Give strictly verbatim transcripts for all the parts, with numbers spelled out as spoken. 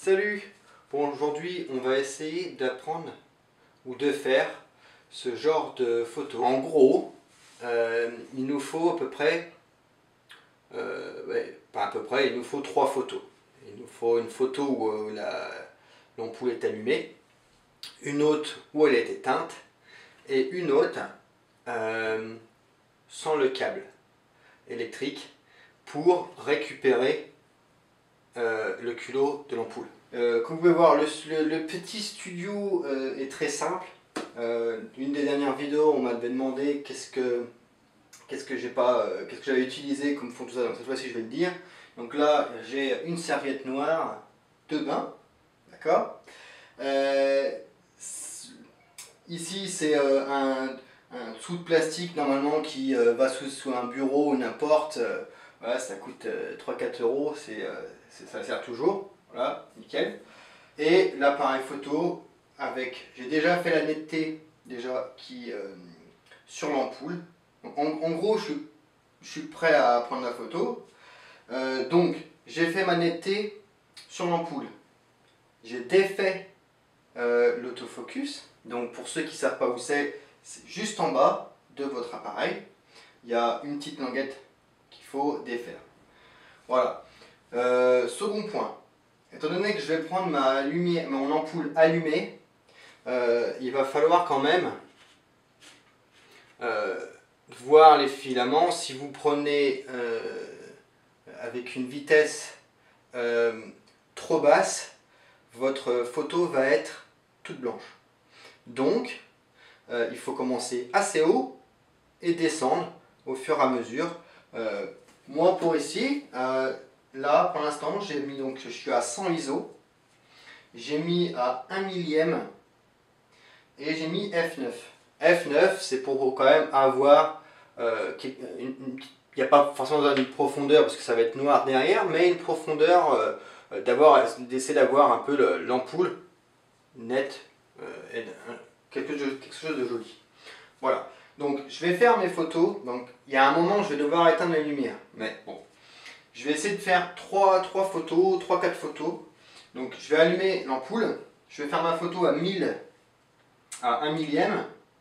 Salut! Bon, aujourd'hui on va essayer d'apprendre ou de faire ce genre de photo. En gros, euh, il nous faut à peu près, euh, ouais, pas à peu près, il nous faut trois photos. Il nous faut une photo où euh, la, l'ampoule est allumée, une autre où elle est éteinte et une autre euh, sans le câble électrique pour récupérer euh, le culot de l'ampoule. Euh, comme vous pouvez voir, le, le, le petit studio euh, est très simple. Euh, une des dernières vidéos, on m'avait demandé qu'est-ce que qu'est-ce que j'ai pas, euh, qu'est-ce que j'avais utilisé comme fond, tout ça. Donc cette fois-ci, je vais le dire. Donc là, j'ai une serviette noire de bain, d'accord. Euh, ici, c'est euh, un, un dessous de plastique normalement qui euh, va sous, sous un bureau ou n'importe. Euh, voilà, ça coûte euh, trois à quatre euros, c'est, euh, ça sert toujours. Voilà, nickel. Et l'appareil photo avec, j'ai déjà fait la netteté déjà qui euh, sur l'ampoule. En, en gros, je suis, je suis prêt à prendre la photo. Euh, donc, j'ai fait ma netteté sur l'ampoule. J'ai défait euh, l'autofocus. Donc, pour ceux qui ne savent pas où c'est, c'est juste en bas de votre appareil. Il y a une petite languette qu'il faut défaire. Voilà. Euh, second point. Étant donné que je vais prendre ma lumière, mon ampoule allumée, euh, il va falloir quand même euh, voir les filaments. Si vous prenez euh, avec une vitesse euh, trop basse, votre photo va être toute blanche. Donc, euh, il faut commencer assez haut et descendre au fur et à mesure. Euh, moi, pour ici, euh, là, pour l'instant, j'ai mis donc, je suis à cent I S O. J'ai mis à un millième et j'ai mis F neuf. F neuf, c'est pour quand même avoir, euh, il n'y a pas forcément une profondeur parce que ça va être noir derrière, mais une profondeur euh, d'abord d'essayer d'avoir un peu l'ampoule nette euh, et quelque chose, quelque chose de joli. Voilà. Donc je vais faire mes photos. Donc il y a un moment je vais devoir éteindre la lumière, mais bon, je vais essayer de faire trois photos, trois quatre photos. Donc je vais allumer l'ampoule, je vais faire ma photo à mille, à un millième,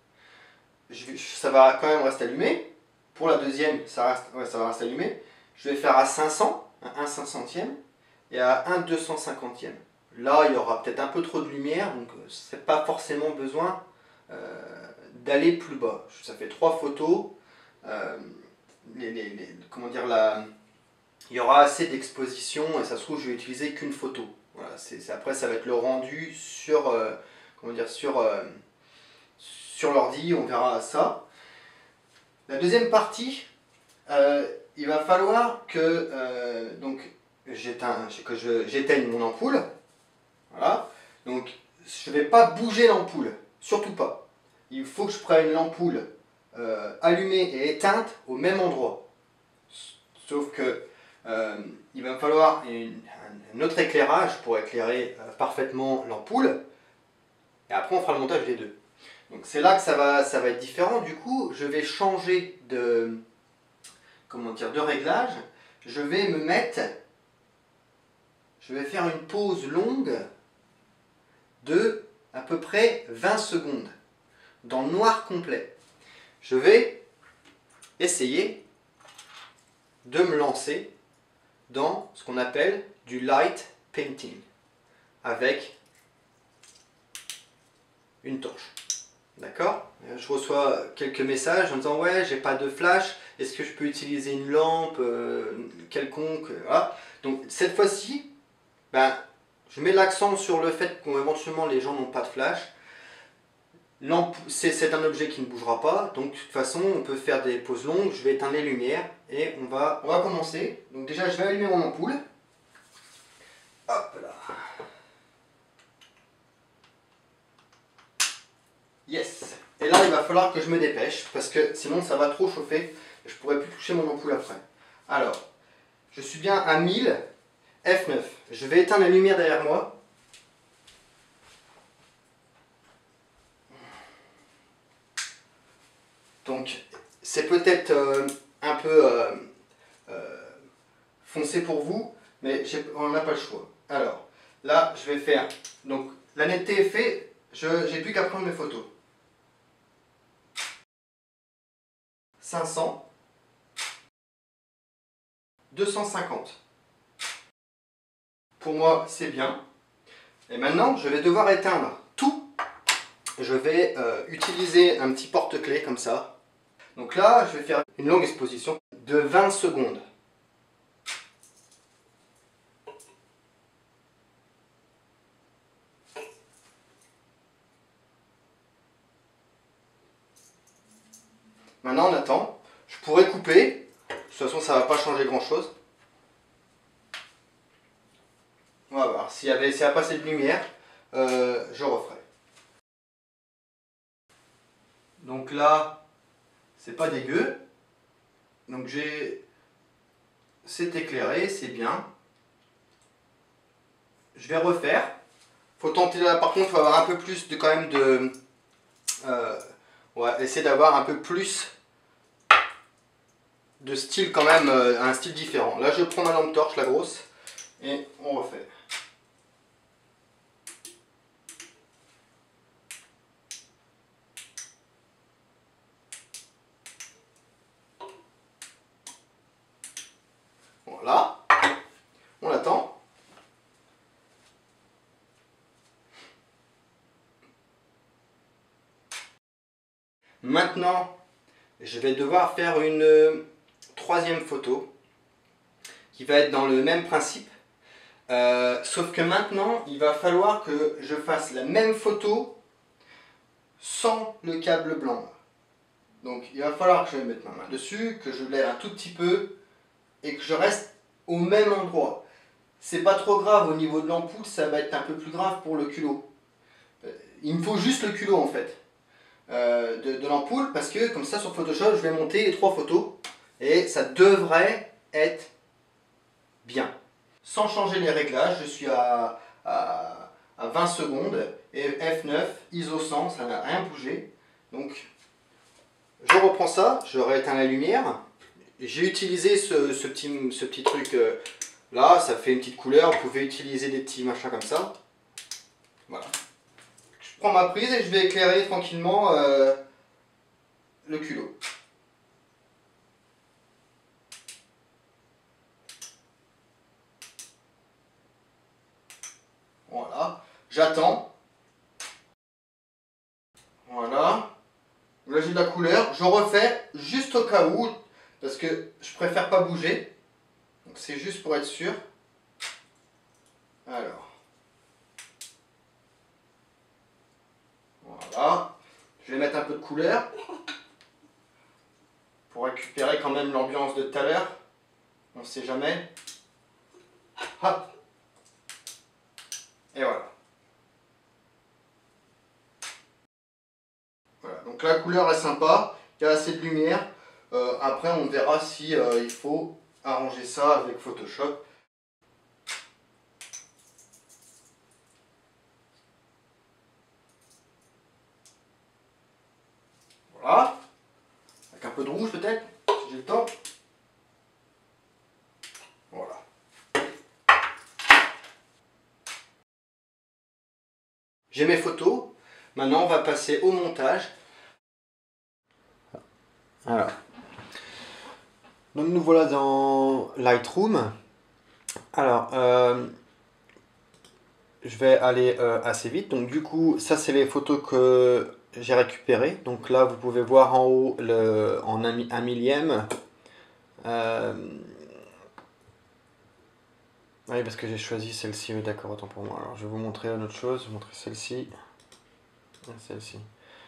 je vais, ça va quand même rester allumé. Pour la deuxième, ça, reste, ouais, ça va rester allumé. Je vais faire à cinq cents, à un cinq centième et à un deux cent cinquantième. Là, il y aura peut-être un peu trop de lumière, donc c'est pas forcément besoin euh, d'aller plus bas. Ça fait trois photos. Euh, les, les, les, comment dire, la, il y aura assez d'exposition et ça se trouve, je vais utiliser qu'une photo. Voilà, c'est, c'est, après, ça va être le rendu sur, euh, comment dire, sur, euh, sur l'ordi, on verra ça. La deuxième partie, euh, il va falloir que, euh, donc, j'éteins, que je, j'éteigne mon ampoule. Voilà. Donc, je ne vais pas bouger l'ampoule, surtout pas. Il faut que je prenne l'ampoule euh, allumée et éteinte au même endroit. Sauf que euh, il va me falloir une, un autre éclairage pour éclairer euh, parfaitement l'ampoule. Et après, on fera le montage des deux. Donc, c'est là que ça va, ça va être différent. Du coup, je vais changer de, comment dire, de réglage. Je vais me mettre, je vais faire une pause longue de à peu près vingt secondes dans le noir complet. Je vais essayer de me lancer dans ce qu'on appelle du light painting avec une torche. D'accord? Je reçois quelques messages en disant ouais, j'ai pas de flash, est-ce que je peux utiliser une lampe euh, quelconque? Voilà. Donc cette fois-ci, ben, je mets l'accent sur le fait qu'éventuellement les gens n'ont pas de flash. C'est un objet qui ne bougera pas, donc de toute façon on peut faire des pauses longues. Je vais éteindre les lumières et on va, on va commencer. Donc déjà je vais allumer mon ampoule. Hop là. Yes. Et là il va falloir que je me dépêche parce que sinon ça va trop chauffer et je ne pourrai plus toucher mon ampoule après. Alors, je suis bien à mille, F neuf. Je vais éteindre la lumière derrière moi. Donc, c'est peut-être euh, un peu euh, euh, foncé pour vous, mais on n'a pas le choix. Alors, Là, je vais faire. Donc, la netteté est faite, je j'ai plus qu'à prendre mes photos. cinq cents, deux cent cinquante. Pour moi, c'est bien. Et maintenant, je vais devoir éteindre tout. Je vais euh, utiliser un petit porte-clés comme ça. Donc là, je vais faire une longue exposition de vingt secondes. Maintenant, on attend. Je pourrais couper. De toute façon, ça ne va pas changer grand-chose. On va voir. S'il y avait, s'il y a pas assez de lumière, euh, je referai. Donc là, c'est pas dégueu. Donc j'ai... C'est éclairé, c'est bien. Je vais refaire. Faut tenter là, par contre, il faut avoir un peu plus de quand même de... Euh, on va essayer d'avoir un peu plus de style quand même, euh, un style différent. Là, je prends ma lampe torche, la grosse, et on refait. Voilà. On attend. Maintenant, je vais devoir faire une euh, troisième photo qui va être dans le même principe. Euh, sauf que maintenant, il va falloir que je fasse la même photo sans le câble blanc. Donc il va falloir que je mette ma main dessus, que je lève un tout petit peu et que je reste au même endroit. C'est pas trop grave au niveau de l'ampoule, ça va être un peu plus grave pour le culot. Il me faut juste le culot en fait euh, de, de l'ampoule, parce que comme ça sur Photoshop je vais monter les trois photos et ça devrait être bien. Sans changer les réglages, je suis à, à, à vingt secondes et F neuf, I S O cent, ça n'a rien bougé. Donc je reprends ça, je rééteins la lumière. J'ai utilisé ce, ce, petit, ce petit truc euh, là, ça fait une petite couleur, vous pouvez utiliser des petits machins comme ça. Voilà. Je prends ma prise et je vais éclairer tranquillement euh, le culot. Voilà, j'attends. Voilà. Là j'ai de la couleur, je refais juste au cas où, parce que je préfère pas bouger. Donc c'est juste pour être sûr. Alors. Voilà. Je vais mettre un peu de couleur. Pour récupérer quand même l'ambiance de tout à l'heure. On ne sait jamais. Hop. Et voilà. Voilà. Donc la couleur est sympa. Il y a assez de lumière. Euh, après on verra si euh, il faut arranger ça avec Photoshop. Voilà. Avec un peu de rouge peut-être, si j'ai le temps. Voilà. J'ai mes photos. Maintenant on va passer au montage. Alors. Donc nous voilà dans Lightroom. Alors, euh, je vais aller euh, assez vite. Donc du coup, ça c'est les photos que j'ai récupérées. Donc là, vous pouvez voir en haut le, en un, un millième. Euh, oui, parce que j'ai choisi celle-ci. Oui, d'accord, autant pour moi. Alors, je vais vous montrer une autre chose. Je vais vous montrer celle-ci. Celle-ci.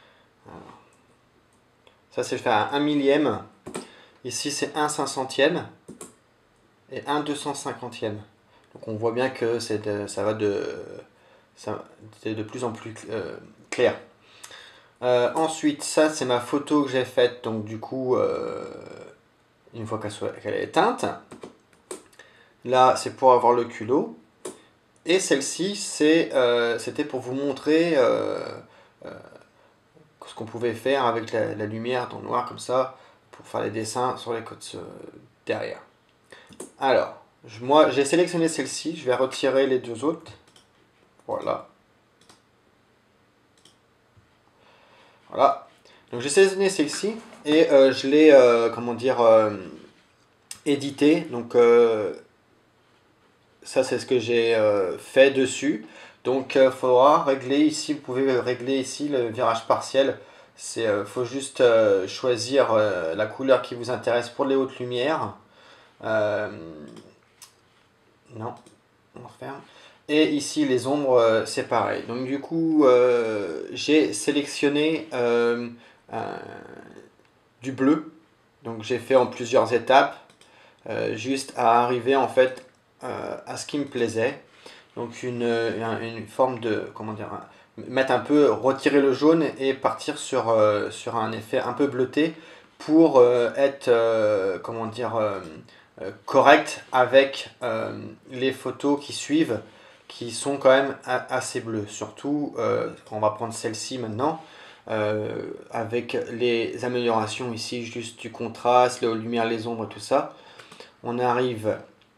Ça, c'est fait à un millième. Ici, c'est un cinq centième et un deux cent cinquantième. Donc, on voit bien que de, ça va de, ça, de plus en plus euh, clair. Euh, ensuite, ça, c'est ma photo que j'ai faite. Donc, du coup, euh, une fois qu'elle qu'elle est éteinte. Là, c'est pour avoir le culot. Et celle-ci, c'était euh, pour vous montrer euh, euh, ce qu'on pouvait faire avec la, la lumière dans le noir, comme ça, pour faire les dessins sur les côtes euh, derrière. Alors, je, moi, j'ai sélectionné celle-ci. Je vais retirer les deux autres. Voilà. Voilà. Donc j'ai sélectionné celle-ci et euh, je l'ai, euh, comment dire, euh, édité. Donc euh, ça c'est ce que j'ai euh, fait dessus. Donc il euh, faudra régler ici, vous pouvez régler ici le virage partiel. Il euh, faut juste euh, choisir euh, la couleur qui vous intéresse pour les hautes lumières. Euh, non, on referme. Et ici les ombres, euh, c'est pareil. Donc du coup, euh, j'ai sélectionné euh, euh, du bleu. Donc j'ai fait en plusieurs étapes, euh, juste à arriver en fait euh, à ce qui me plaisait. Donc une, une forme de, comment dire, mettre un peu, retirer le jaune et partir sur, euh, sur un effet un peu bleuté pour euh, être, euh, comment dire, euh, euh, correct avec euh, les photos qui suivent, qui sont quand même assez bleues. Surtout, euh, on va prendre celle-ci maintenant, euh, avec les améliorations ici, juste du contraste, les lumières, les ombres, tout ça. On arrive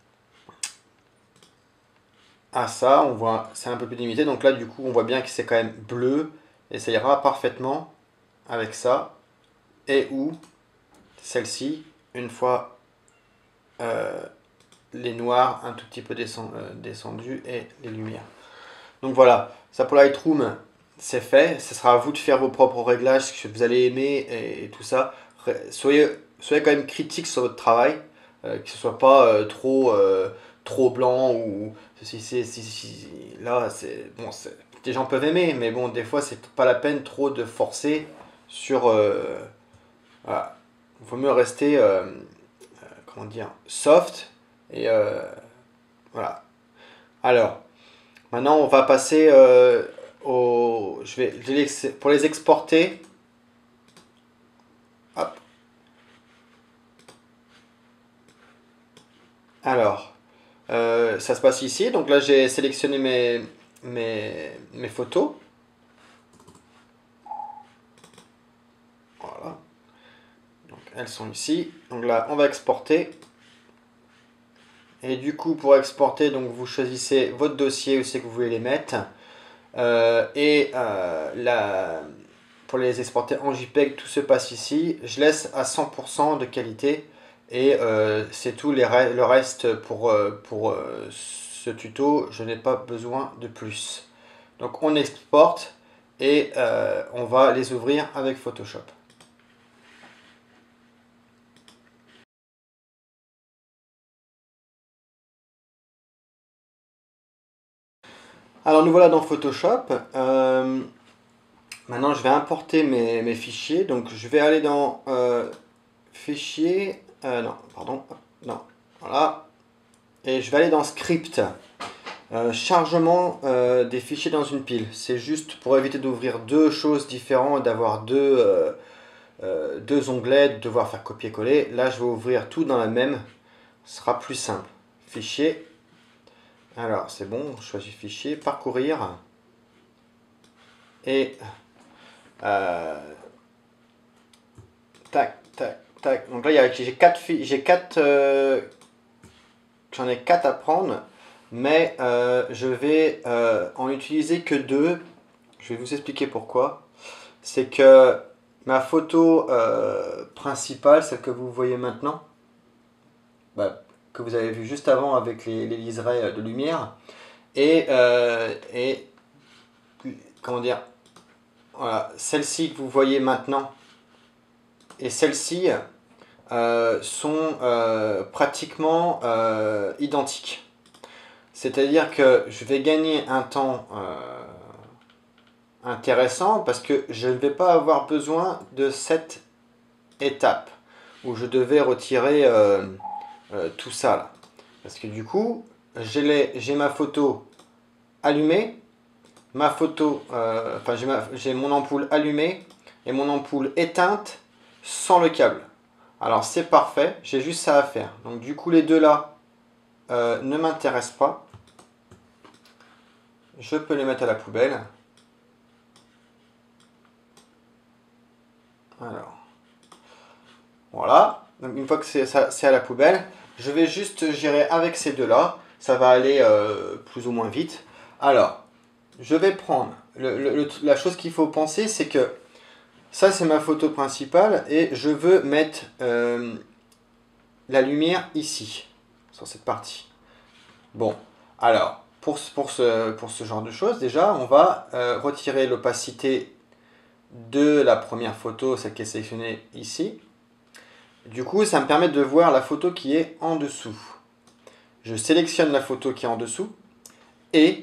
à ça, on voit, c'est un peu plus limité. Donc là, du coup, on voit bien que c'est quand même bleu et ça ira parfaitement avec ça. Et où celle-ci, une fois euh, les noirs un tout petit peu descend, euh, descendus et les lumières. Donc voilà, ça pour Lightroom, c'est fait. Ce sera à vous de faire vos propres réglages, ce que vous allez aimer et, et tout ça. Soyez, soyez quand même critique sur votre travail, euh, que ce soit pas euh, trop, euh, trop blanc ou si, si, si, si, là, c'est bon, des gens peuvent aimer, mais bon, des fois, c'est pas la peine trop de forcer sur. Euh, voilà. Il vaut mieux rester, euh, euh, comment dire, soft et euh, voilà. Alors. Maintenant, on va passer euh, au. Je vais, je vais pour les exporter. Hop. Alors, euh, ça se passe ici. Donc là, j'ai sélectionné mes, mes, mes photos. Voilà. Donc, elles sont ici. Donc là, on va exporter. Et du coup, pour exporter, donc vous choisissez votre dossier où c'est que vous voulez les mettre. Euh, et euh, la, pour les exporter en JPEG, tout se passe ici. Je laisse à cent pour cent de qualité et euh, c'est tout. Les re le reste pour, euh, pour euh, ce tuto, je n'ai pas besoin de plus. Donc on exporte et euh, on va les ouvrir avec Photoshop. Alors nous voilà dans Photoshop. Euh, maintenant je vais importer mes, mes fichiers. Donc je vais aller dans euh, Fichier. Euh, non, pardon. Non. Voilà. Et je vais aller dans Script. Euh, chargement euh, des fichiers dans une pile. C'est juste pour éviter d'ouvrir deux choses différentes, d'avoir deux, euh, euh, deux onglets, de devoir faire copier-coller. Là, je vais ouvrir tout dans la même. Ce sera plus simple. Fichier. Alors, c'est bon. Je choisis Fichier. Parcourir. Et... Euh, tac, tac, tac. Donc là, j'ai quatre... J'ai quatre euh, J'en ai quatre à prendre. Mais euh, je vais euh, en utiliser que deux. Je vais vous expliquer pourquoi. C'est que ma photo euh, principale, celle que vous voyez maintenant, bah, que vous avez vu juste avant avec les, les liserés de lumière, et, euh, et comment dire, voilà, celle-ci que vous voyez maintenant et celle-ci euh, sont euh, pratiquement euh, identiques. C'est-à-dire que je vais gagner un temps euh, intéressant parce que je ne vais pas avoir besoin de cette étape où je devais retirer euh, euh, tout ça là. Parce que du coup, j'ai ma photo allumée, ma photo, euh, enfin j'ai mon ampoule allumée et mon ampoule éteinte sans le câble. Alors c'est parfait, j'ai juste ça à faire. Donc du coup les deux là euh, ne m'intéressent pas. Je peux les mettre à la poubelle. Alors, voilà. Donc une fois que c'est à la poubelle, je vais juste gérer avec ces deux-là. Ça va aller euh, plus ou moins vite. Alors, je vais prendre, le, le, le, la chose qu'il faut penser, c'est que ça c'est ma photo principale et je veux mettre euh, la lumière ici, sur cette partie. Bon, alors, pour, pour, ce, pour ce genre de choses, déjà, on va euh, retirer l'opacité de la première photo, celle qui est sélectionnée ici. Du coup, ça me permet de voir la photo qui est en dessous. Je sélectionne la photo qui est en dessous et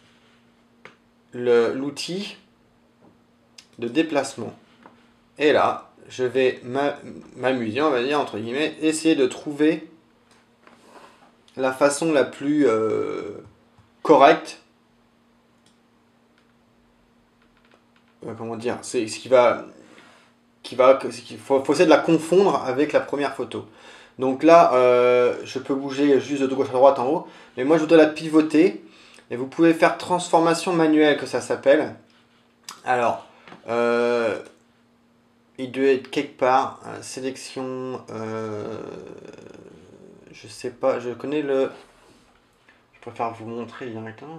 l'outil de déplacement. Et là, je vais m'amuser, on va dire, entre guillemets, essayer de trouver la façon la plus euh, correcte. Euh, comment dire, c'est ce qui va... Qui va qu'il faut, faut essayer de la confondre avec la première photo. Donc là, euh, je peux bouger juste de gauche à droite en haut. Mais moi, je voudrais la pivoter. Et vous pouvez faire transformation manuelle, que ça s'appelle. Alors, euh, il doit être quelque part. Euh, sélection... Euh, je sais pas, je connais le... Je préfère vous montrer directement.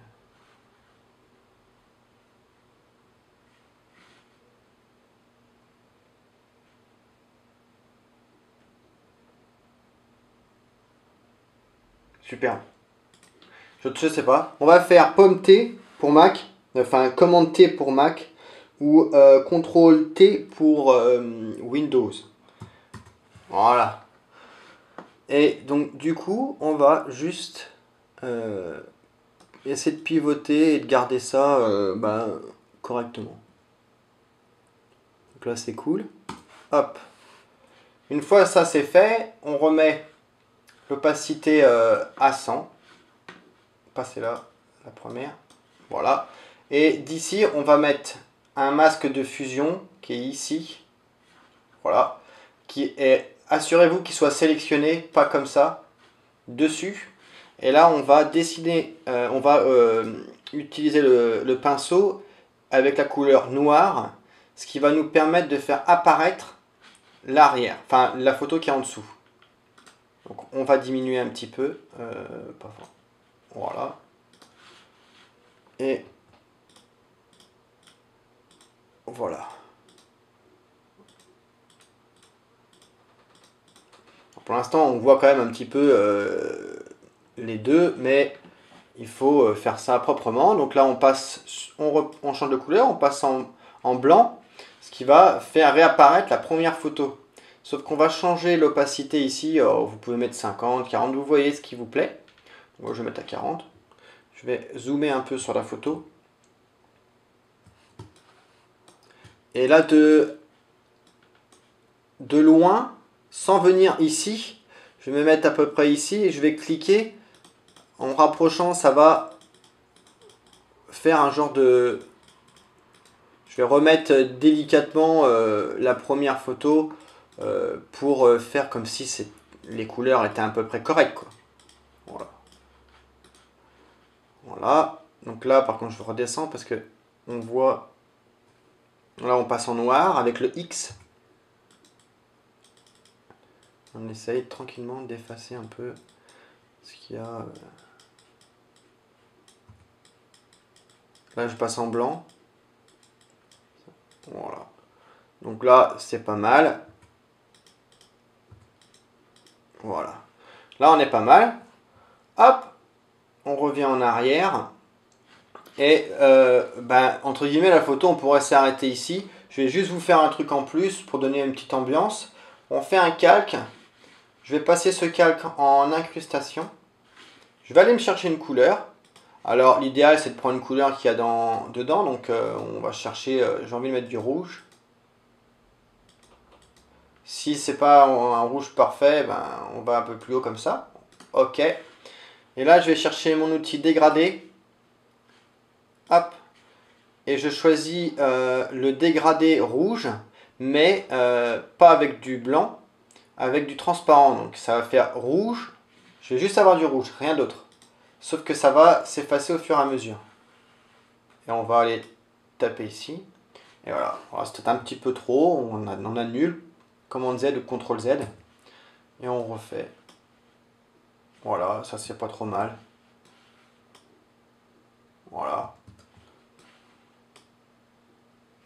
Super. Je ne sais pas. On va faire pomme T pour Mac. Enfin, commande T pour Mac. Ou euh, contrôle T pour euh, Windows. Voilà. Et donc, du coup, on va juste euh, essayer de pivoter et de garder ça euh, bah, correctement. Donc là, c'est cool. Hop. Une fois ça c'est fait, on remet l'opacité euh, à cent. Passer là, la première. Voilà. Et d'ici, on va mettre un masque de fusion qui est ici. Voilà. Qui est, assurez-vous qu'il soit sélectionné, pas comme ça, dessus. Et là, on va dessiner, euh, on va euh, utiliser le, le pinceau avec la couleur noire, ce qui va nous permettre de faire apparaître l'arrière, enfin la photo qui est en dessous. Donc on va diminuer un petit peu, euh, pas fort. Voilà. Et voilà. Pour l'instant, on voit quand même un petit peu euh, les deux, mais il faut faire ça proprement. Donc là, on passe, on, on change de couleur, on passe en, en blanc, ce qui va faire réapparaître la première photo. Sauf qu'on va changer l'opacité ici. Alors, vous pouvez mettre cinquante, quarante, vous voyez ce qui vous plaît. Moi, je vais mettre à quarante. Je vais zoomer un peu sur la photo. Et là, de, de loin, sans venir ici, je vais me mettre à peu près ici et je vais cliquer. En rapprochant, ça va faire un genre de... Je vais remettre délicatement euh, la première photo euh, pour faire comme si les couleurs étaient à peu près correctes, quoi. Voilà. Voilà. Donc là, par contre, je redescends parce que on voit... Là, on passe en noir avec le X. On essaye tranquillement d'effacer un peu ce qu'il y a. Là, je passe en blanc. Voilà. Donc là, c'est pas mal. Voilà. Là, on est pas mal. Hop, on revient en arrière. Et, euh, ben, entre guillemets, la photo, on pourrait s'arrêter ici. Je vais juste vous faire un truc en plus pour donner une petite ambiance. On fait un calque. Je vais passer ce calque en incrustation. Je vais aller me chercher une couleur. Alors, l'idéal, c'est de prendre une couleur qu'il y a dans, dedans. Donc, euh, on va chercher, euh, j'ai envie de mettre du rouge. Si c'est pas un rouge parfait, ben, on va un peu plus haut comme ça. Ok. Et là, je vais chercher mon outil dégradé. Hop. Et je choisis euh, le dégradé rouge, mais euh, pas avec du blanc, avec du transparent. Donc, ça va faire rouge. Je vais juste avoir du rouge, rien d'autre. Sauf que ça va s'effacer au fur et à mesure. Et on va aller taper ici. Et voilà, voilà c'était un petit peu trop, on, a, on annule. Commande Z ou contrôle Z. Et on refait. Voilà, ça c'est pas trop mal. Voilà.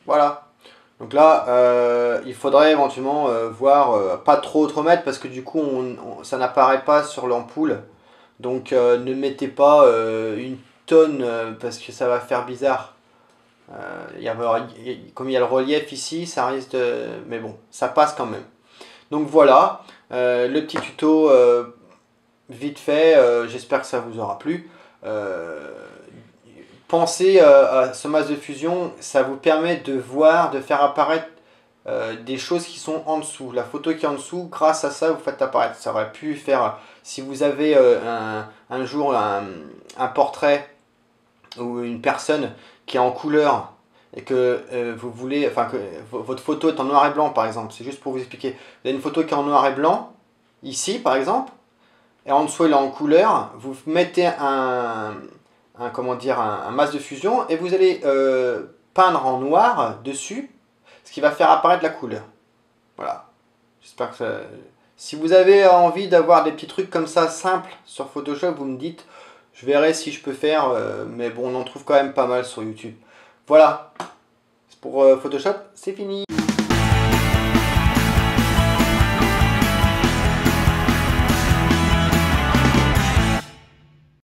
Voilà. Donc là, euh, il faudrait éventuellement euh, voir, euh, pas trop trop mettre parce que du coup, on, on- ça n'apparaît pas sur l'ampoule. Donc euh, ne mettez pas euh, une tonne euh, parce que ça va faire bizarre. Euh, il y a, il y a- comme il y a le relief ici, ça risque de... Mais bon, ça passe quand même. Donc voilà, euh, le petit tuto euh, vite fait, euh, j'espère que ça vous aura plu. Euh, pensez euh, à ce masque de fusion, ça vous permet de voir, de faire apparaître euh, des choses qui sont en dessous. La photo qui est en dessous, grâce à ça, vous faites apparaître. Ça aurait pu faire, si vous avez euh, un, un jour un, un portrait ou une personne qui est en couleur et que euh, vous voulez, enfin que votre photo est en noir et blanc par exemple, c'est juste pour vous expliquer. Vous avez une photo qui est en noir et blanc, ici par exemple, et en dessous elle est en couleur, vous mettez un, un comment dire, un, un masque de fusion et vous allez euh, peindre en noir dessus, ce qui va faire apparaître la couleur. Voilà. J'espère que ça... Si vous avez envie d'avoir des petits trucs comme ça simples sur Photoshop, vous me dites. Je verrai si je peux faire, euh, mais bon, on en trouve quand même pas mal sur YouTube. Voilà. Pour euh, Photoshop, c'est fini.